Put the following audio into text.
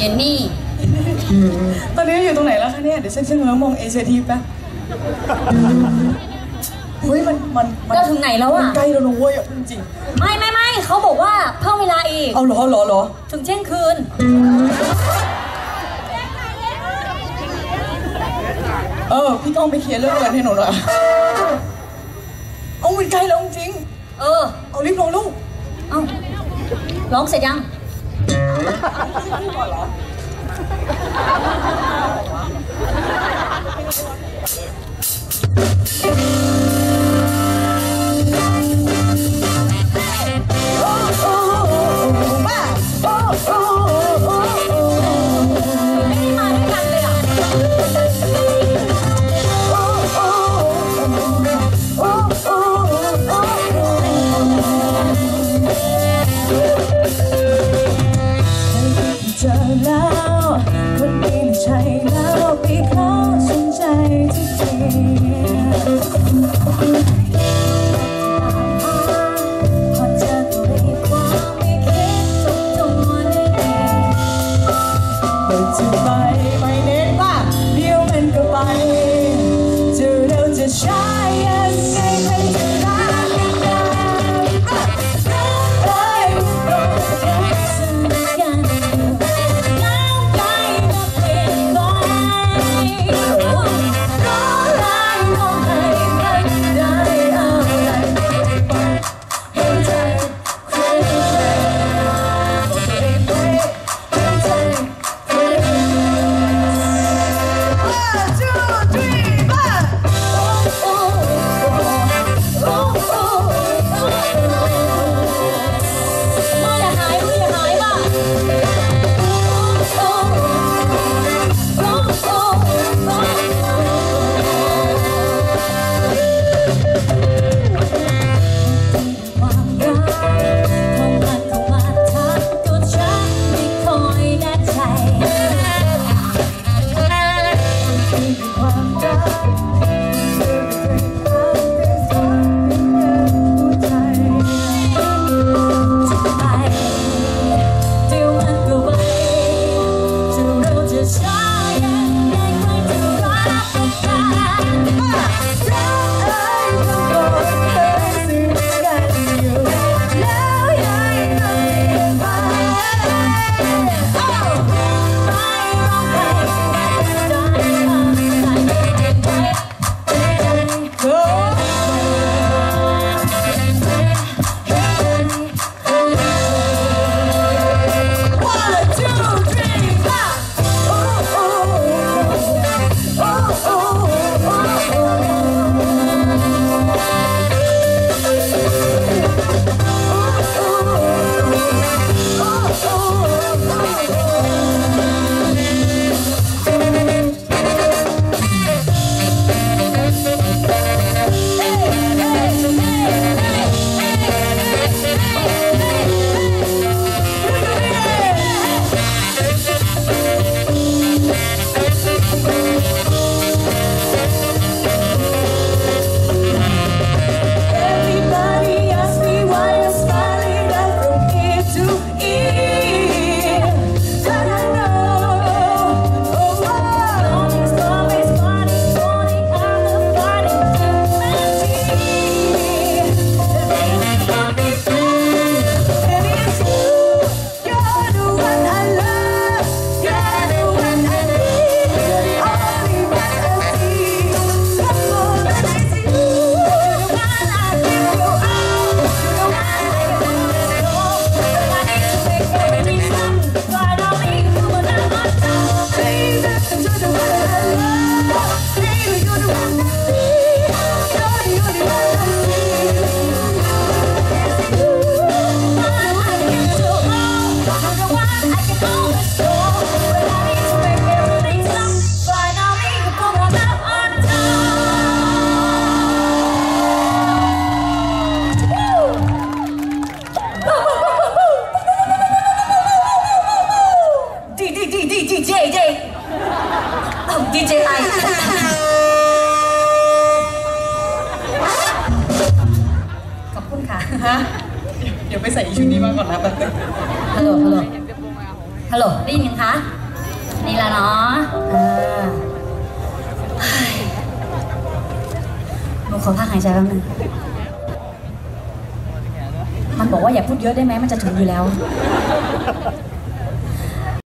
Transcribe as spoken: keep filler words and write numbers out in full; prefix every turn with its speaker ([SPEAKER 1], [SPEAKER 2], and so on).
[SPEAKER 1] เยนนี่
[SPEAKER 2] ตอนนี้อยู่ตรงไหนแล้วคะเนี่ยเดี๋ยวฉันเชิญแล้วมองเอเชียทีแป๊บเฮ้ยมันมัน
[SPEAKER 1] ก็ถึงไหนแล้วอ่ะ
[SPEAKER 2] ใกล้แล้วนะเว้ยจริง
[SPEAKER 1] ไม่ไม่ไม่เขาบอกว่าเพิ่มเวลาอีก
[SPEAKER 2] เอาเหรอเหรอเหรอ
[SPEAKER 1] ถึงเที่ยงคืน
[SPEAKER 2] เออพี่ก้องไปเคลียร์เรื่องเงินให้หนูหน่อยเอามันใกล้แล้วจริง
[SPEAKER 1] เออ
[SPEAKER 2] เอารีบลงลูก
[SPEAKER 1] เอาร้องเสร็จยัง
[SPEAKER 2] เจอแล้วคนนี้ไม่ใช่แล้วพี่ขอสนใจที่เดียวพอเจอตัวรีบว่าไม่คิดจบตัวได้เองไม่จะไปไม่เน้นว่าเดี๋ยวมันก็ไปจะเร็วจะช้ายังไงใครจะรักกันได้
[SPEAKER 1] ดีเจไอขอบคุณค่ะ
[SPEAKER 2] ฮะเดี๋ยวไปใส่ชุดนี้มาก่อนนะแป๊บนึง
[SPEAKER 1] ฮัลโหลฮัลโหลฮัลโหลได้ยินยังคะนี่ละเนาะเออเฮ้ยหนูขอพักหายใจแป๊บนึงมันบอกว่าอย่าพูดเยอะได้ไหมมันจะถึงอยู่แล้ว